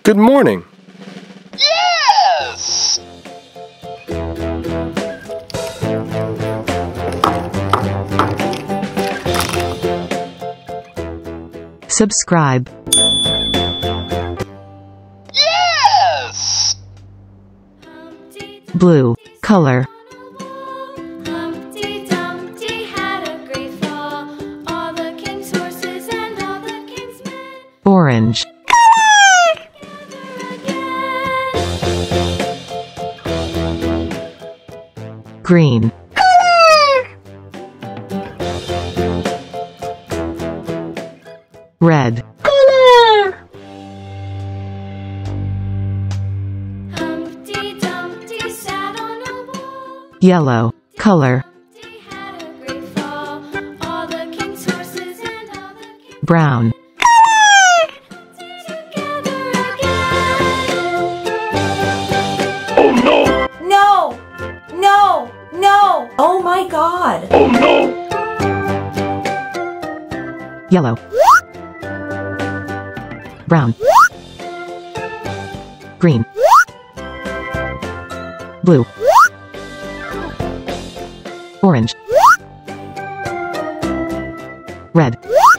Good morning. Yes! Subscribe. Yes! Blue color. Humpty Dumpty had a great fall. All the king's horses and all the king's men Orange. Green. Red. Humpty Dumpty sat on a wall. Yellow color. Humpty had a great fall. All the king's horses and all the king's Brown. together again. Oh no! No! No! No! Oh my God! Oh no! Yellow. Brown. Green. Blue. Orange. Red.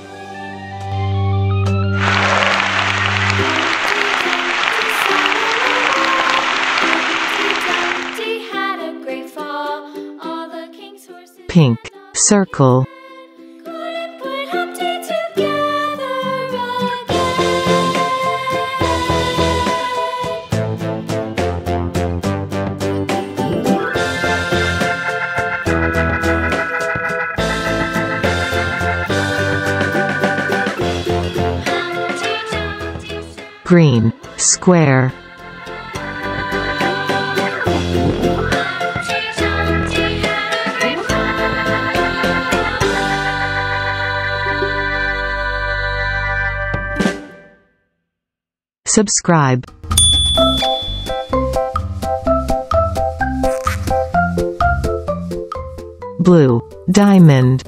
Humpty had a great fall. All the king's horses Pink circle. couldn't put Humpty together again. Humpty Dumpty Green square. Humpty Dumpty had a great fall. Subscribe. Blue diamond.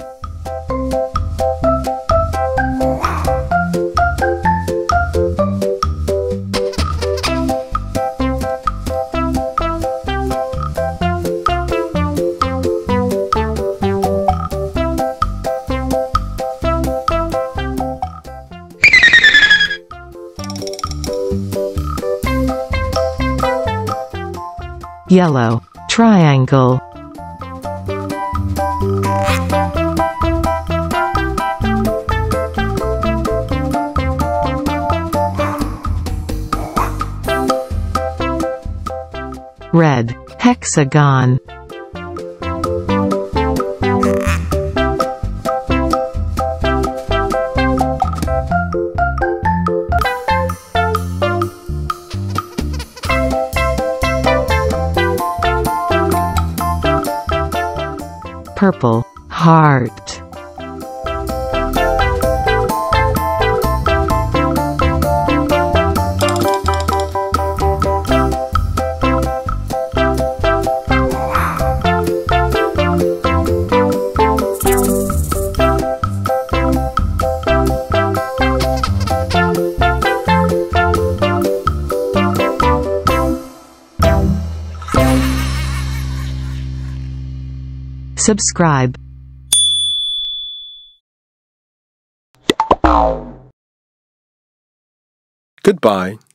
Yellow triangle. Red hexagon. Purple heart. Subscribe. Goodbye.